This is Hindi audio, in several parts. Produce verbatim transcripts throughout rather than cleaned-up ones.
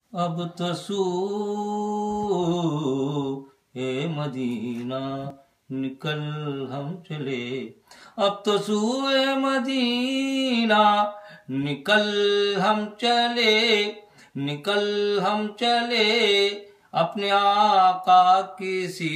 अब तो सू ए मदीना निकल हम चले। अब तो सूए मदीना निकल हम चले, निकल हम चले, अपने आका की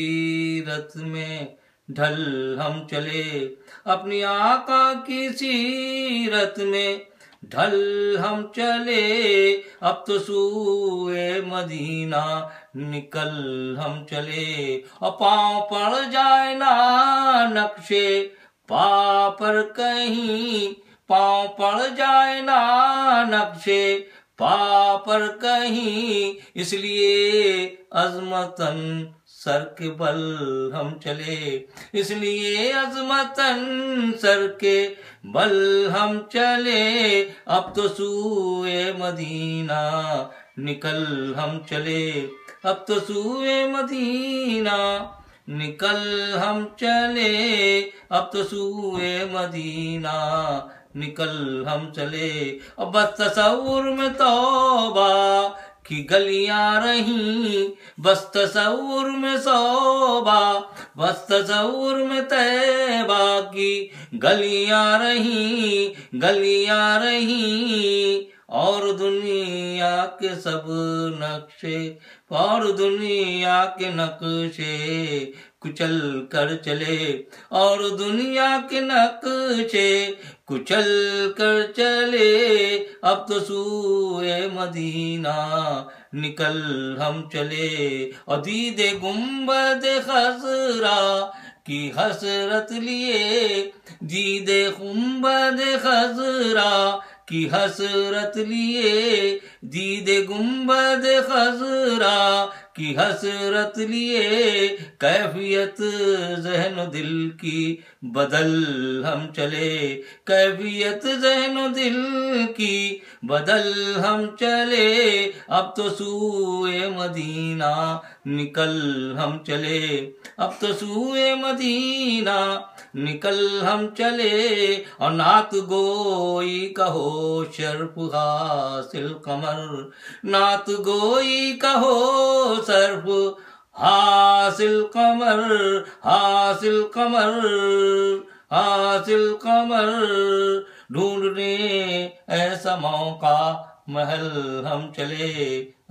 सीरत में ढल हम चले, अपनी आका की सीरत में ढल हम चले। अब तो सूए मदीना निकल हम चले। और पाँव पड़ जाए ना नक्शे पा पर कहीं, पाँव पड़ जाए ना नक्शे पा पर कहीं, इसलिए अजमतन सर के बल हम चले, इसलिए अजमतन सर के बल हम चले। अब तो सूए मदीना निकल हम चले, अब तो सूए मदीना निकल हम चले, अब तो सूए मदीना निकल हम चले। अब बस तसव्वुर में तौबा की गलियां रही, बस तसव्वुर में सौबा, बस तसव्वुर में तैबा की गलियां रही, गलियां रही। और दुनिया के सब नक्शे, और दुनिया के नक्शे कुचल कर चले, और दुनिया के नक्शे कुचल कर चले। अब तो सूए मदीना निकल हम चले। और दीदे गुम्बद खजरा की हसरत लिए, दीदे गुम्बद खजरा की हसरत लिए, दीदे गुम्बद खजरा की हसरत लिए। कैफियत ज़हन दिल की बदल हम चले, कैफियत ज़हन दिल की बदल हम चले। अब तो सूए मदीना निकल हम चले, अब तो सूए मदीना निकल हम चले। और नात गोई कहो शर्फ हासिल कमर, नात गोई कहो सर्फ हासिल कमर, हासिल कमर, हासिल कमर। ढूंढने ऐसा मौका महल हम चले,